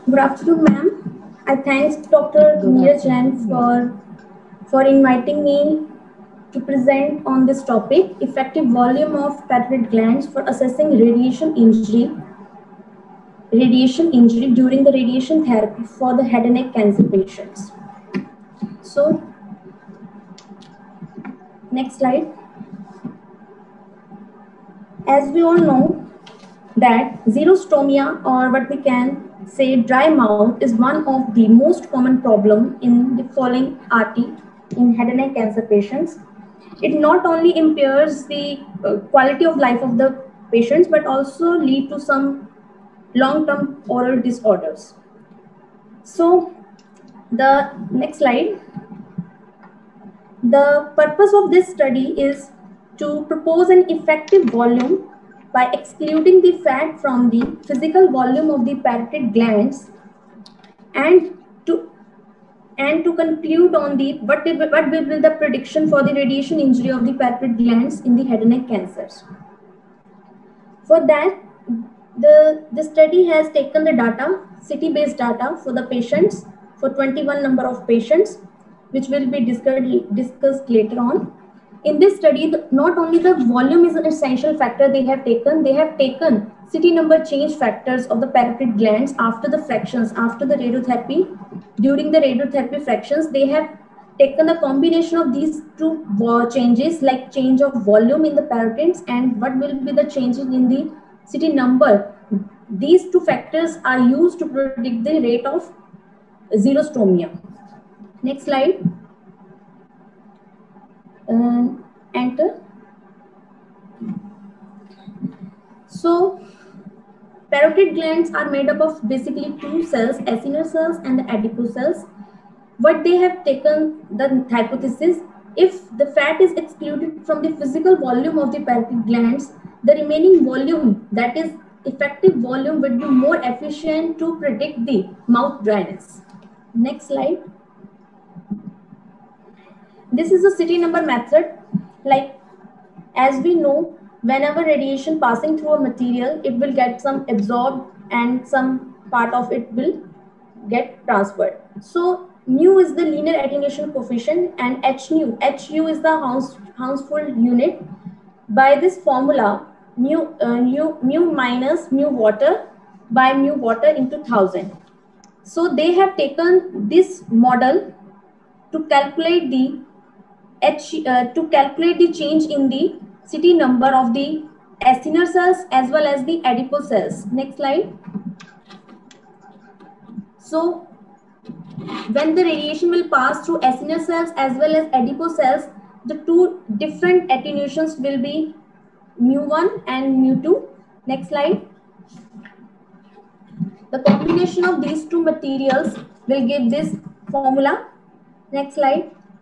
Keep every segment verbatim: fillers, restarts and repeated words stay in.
Good afternoon, ma'am. I thank Doctor Good Neeraj Jain afternoon. for for inviting me to present on this topic: effective volume of parotid glands for assessing radiation injury, radiation injury during the radiation therapy for the head and neck cancer patients. So, next slide. As we all know, that xerostomia, or what we can say dry mouth, is one of the most common problem in the following R T in head and neck cancer patients. It not only impairs the uh, quality of life of the patients but also lead to some long-term oral disorders. So the next slide. The purpose of this study is to propose an effective volume by excluding the fat from the physical volume of the parotid glands, and to and to conclude on the what, what will be the prediction for the radiation injury of the parotid glands in the head and neck cancers. For that, the, the study has taken the data, city-based data for the patients, for twenty-one number of patients, which will be discussed, discussed later on. In this study, the, not only the volume is an essential factor they have taken, they have taken city number change factors of the parotid glands after the fractions, after the radiotherapy. During the radiotherapy fractions, they have taken the combination of these two changes, like change of volume in the parotids and what will be the changes in the city number. These two factors are used to predict the rate of xerostomia. Next slide. Uh, enter. So parotid glands are made up of basically two cells, acinar cells and the adipose cells. What they have taken the hypothesis, if the fat is excluded from the physical volume of the parotid glands, the remaining volume, that is effective volume, would be more efficient to predict the mouth dryness. Next slide. This is a city number method. Like, as we know, whenever radiation passing through a material, it will get some absorbed and some part of it will get transferred. So mu is the linear attenuation coefficient and h nu, hu is the Hounsfield unit. By this formula, mu, uh, mu, mu minus mu water by mu water into one thousand. So they have taken this model to calculate the H, uh, to calculate the change in the city number of the acinar cells as well as the adipose cells. Next slide. So when the radiation will pass through acinar cells as well as adipose cells, the two different attenuations will be mu one and mu two. Next slide. The combination of these two materials will give this formula. Next slide.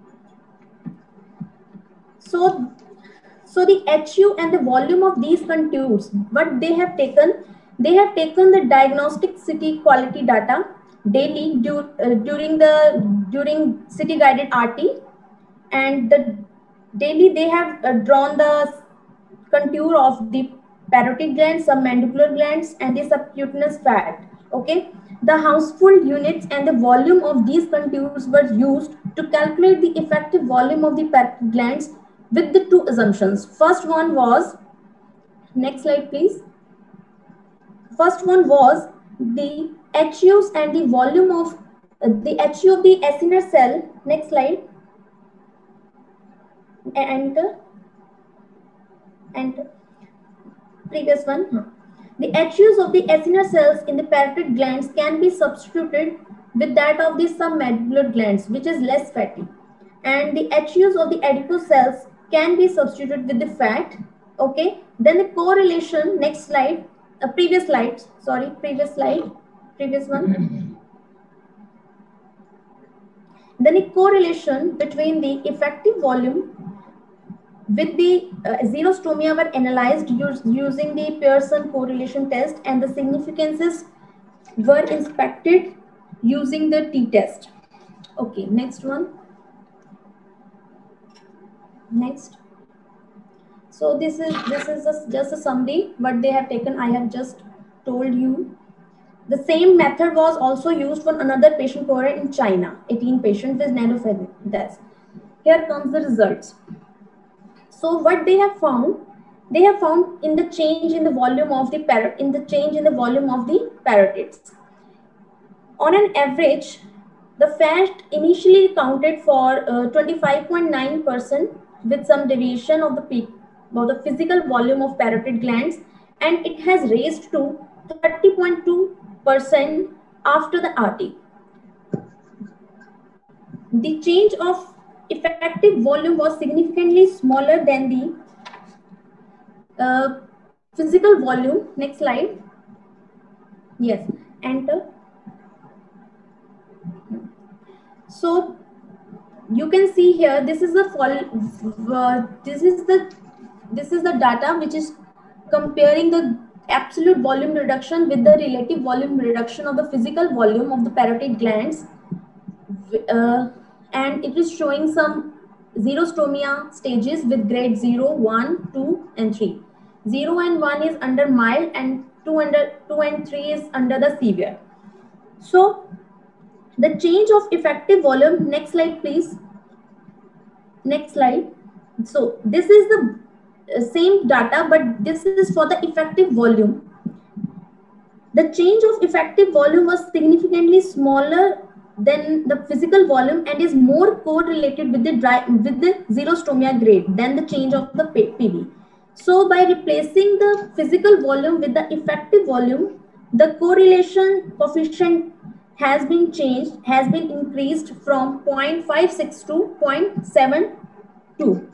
So, so the Hu and the volume of these contours, what they have taken, they have taken the diagnostic city quality data daily du uh, during the during city guided R T, and the daily they have uh, drawn the contour of the parotid glands, submandibular glands, and the subcutaneous fat. Okay, the Hounsfield units and the volume of these contours were used to calculate the effective volume of the parotid glands with the two assumptions. First one was, next slide please. First one was the H Us and the volume of uh, the H U of the acinar cell. Next slide. Enter. Enter. Previous one. The H Us of the acinar cells in the parotid glands can be substituted with that of the submandibular glands, which is less fatty, and the H Us of the adipose cells can be substituted with the fat. Okay, then the correlation, next slide, uh, previous slide, sorry, previous slide, previous one. Then a correlation between the effective volume with the uh, xerostomia were analyzed use, using the Pearson correlation test, and the significances were inspected using the t-test. Okay, next one. Next. So this is this is a, just a summary what they have taken. I have just told you. The same method was also used for another patient cohort in China, eighteen patients with nanophase. Here comes the results. So what they have found, they have found in the change in the volume of the parrot, in the change in the volume of the parotids. On an average, the fat initially accounted for twenty-five point nine percent with some deviation of the peak, of the physical volume of parotid glands, and it has raised to thirty point two percent after the R T. The change of effective volume was significantly smaller than the uh, physical volume. Next slide. Yes, enter. So you can see here, this is the uh, this is the this is the data which is comparing the absolute volume reduction with the relative volume reduction of the physical volume of the parotid glands, uh, and it is showing some xerostomia stages with grade zero, one, two, and three. zero and one is under mild, and two under two and three is under the severe. So the change of effective volume, next slide please. Next slide. So this is the same data, but this is for the effective volume. The change of effective volume was significantly smaller than the physical volume and is more correlated with the dry, with the xerostomia grade than the change of the P V. So by replacing the physical volume with the effective volume, the correlation coefficient has been changed, has been increased from zero point five six to zero point seven two.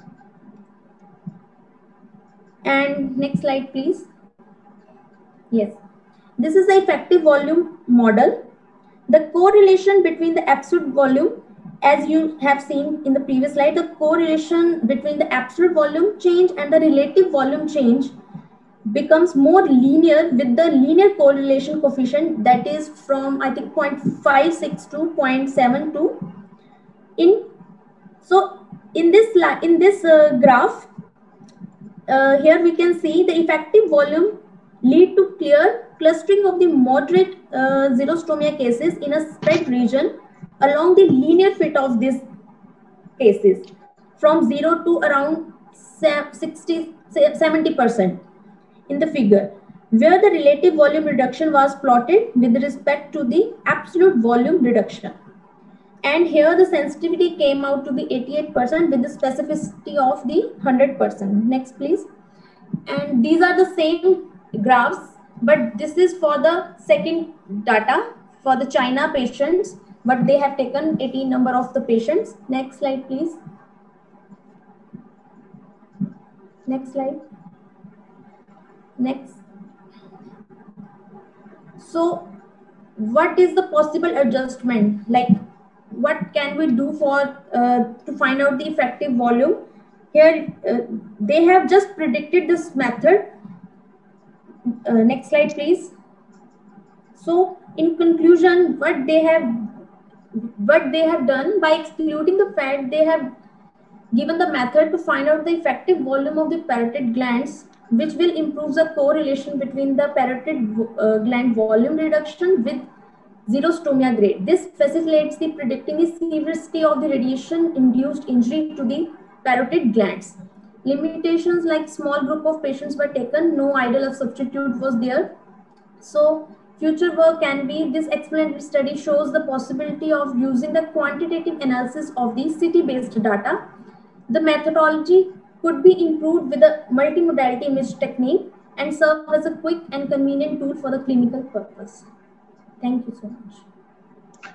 And next slide please. Yes, this is the effective volume model. The correlation between the absolute volume, as you have seen in the previous slide, the correlation between the absolute volume change and the relative volume change becomes more linear with the linear correlation coefficient, that is from I think zero point five six to zero point seven two. In so in this in this uh, graph, uh, here we can see the effective volume lead to clear clustering of the moderate uh, xerostomia cases in a spread region along the linear fit of these cases from zero to around sixty, seventy percent in the figure, where the relative volume reduction was plotted with respect to the absolute volume reduction. And here the sensitivity came out to be eighty-eight percent with the specificity of the one hundred percent. Next please. And these are the same graphs, but this is for the second data for the China patients, but they have taken eighteen number of the patients. Next slide please. Next slide. Next. So what is the possible adjustment, like what can we do for uh, to find out the effective volume? Here uh, they have just predicted this method. Uh, next slide please. So in conclusion, what they have what they have done, by excluding the fat, they have given the method to find out the effective volume of the parotid glands, which will improve the correlation between the parotid uh, gland volume reduction with xerostomia grade. This facilitates the predicting the severity of the radiation induced injury to the parotid glands. Limitations like small group of patients were taken, no ideal substitute was there. So future work can be, this explanatory study shows the possibility of using the quantitative analysis of the C T based data. The methodology could be improved with a multimodality image technique and serve as a quick and convenient tool for the clinical purpose. Thank you so much.